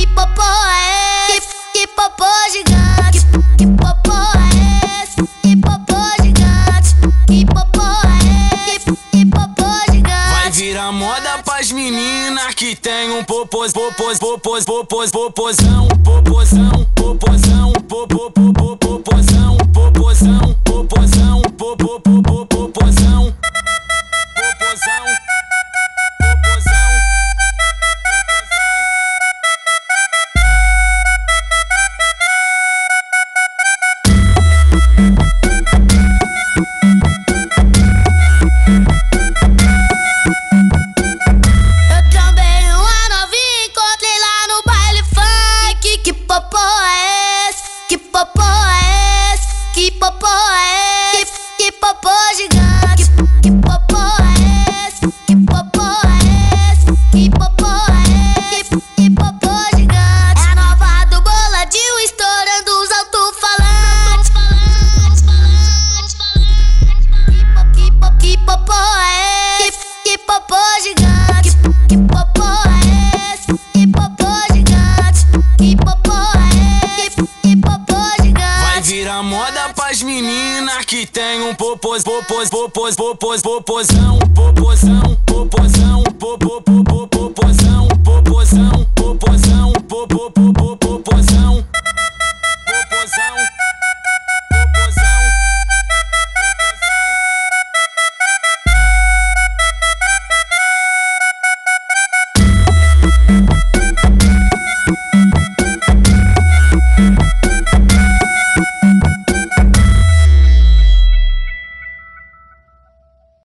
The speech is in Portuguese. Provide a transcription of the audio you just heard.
popô é esse? Que popô gigante? Que popô é esse? Que popô gigante? Que popô é esse? Que popô gigante? Vai virar moda pras meninas que tem um popozão, popozão, popozão, popozão, popozão, popozão, popozão, popozão, popozão. Que popô é esse? Que popô gigante? Que popô é esse? Que popô é esse? Que popô é esse? Que popô gigante? É a nova do Boladinho estourando os alto-falantes. Que popô é esse? Que popô gigante? Que popô é esse? Que popô gigante? Que popô é esse? Que popô gigante? Vai virar moda pras meninas que tem um popozão, popozão, popozão, popozão,